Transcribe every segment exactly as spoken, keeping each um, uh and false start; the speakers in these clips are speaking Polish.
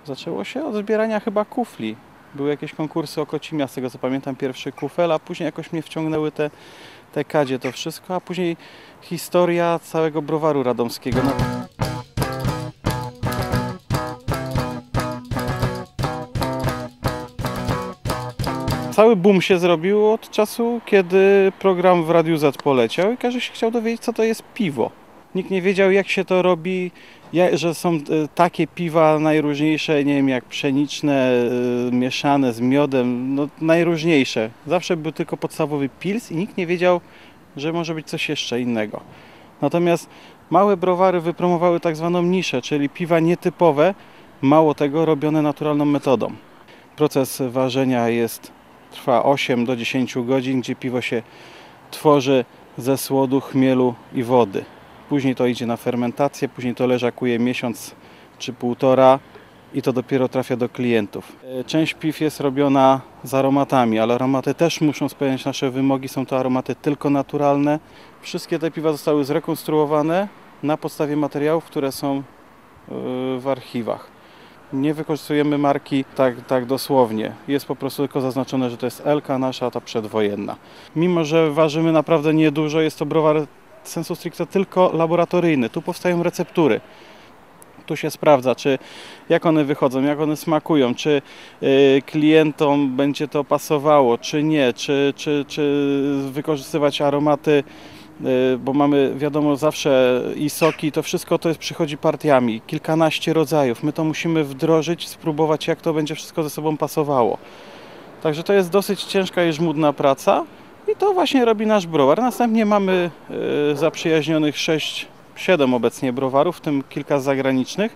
Zaczęło się od zbierania chyba kufli. Były jakieś konkursy o Kocimia, z tego co pamiętam, pierwszy kufel, a później jakoś mnie wciągnęły te, te kadzie, to wszystko, a później historia całego browaru radomskiego. No. Cały boom się zrobił od czasu, kiedy program w Radiu Z poleciał i każdy się chciał dowiedzieć, co to jest piwo. Nikt nie wiedział, jak się to robi, że są takie piwa najróżniejsze, nie wiem, jak pszeniczne, mieszane z miodem, no najróżniejsze. Zawsze był tylko podstawowy pils i nikt nie wiedział, że może być coś jeszcze innego. Natomiast małe browary wypromowały tak zwaną niszę, czyli piwa nietypowe, mało tego, robione naturalną metodą. Proces ważenia jest, trwa osiem do dziesięciu godzin, gdzie piwo się tworzy ze słodu, chmielu i wody. Później to idzie na fermentację, później to leżakuje miesiąc czy półtora i to dopiero trafia do klientów. Część piw jest robiona z aromatami, ale aromaty też muszą spełniać nasze wymogi. Są to aromaty tylko naturalne. Wszystkie te piwa zostały zrekonstruowane na podstawie materiałów, które są w archiwach. Nie wykorzystujemy marki tak, tak dosłownie. Jest po prostu tylko zaznaczone, że to jest Elka nasza, ta przedwojenna. Mimo że ważymy naprawdę niedużo, jest to browar sensu stricte tylko laboratoryjny. Tu powstają receptury. Tu się sprawdza, czy jak one wychodzą, jak one smakują, czy y, klientom będzie to pasowało, czy nie, czy, czy, czy wykorzystywać aromaty, y, bo mamy, wiadomo, zawsze i soki, to wszystko to jest, przychodzi partiami, kilkanaście rodzajów. My to musimy wdrożyć, spróbować, jak to będzie wszystko ze sobą pasowało. Także to jest dosyć ciężka i żmudna praca. I to właśnie robi nasz browar. Następnie mamy y, zaprzyjaźnionych sześć siedem obecnie browarów, w tym kilka zagranicznych,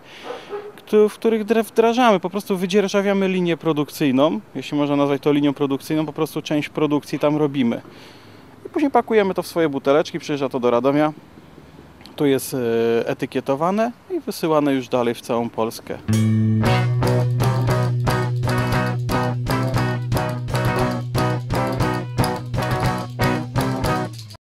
w których wdrażamy, po prostu wydzierżawiamy linię produkcyjną, jeśli można nazwać to linią produkcyjną, po prostu część produkcji tam robimy. I później pakujemy to w swoje buteleczki, przyjeżdża to do Radomia, tu jest y, etykietowane i wysyłane już dalej w całą Polskę.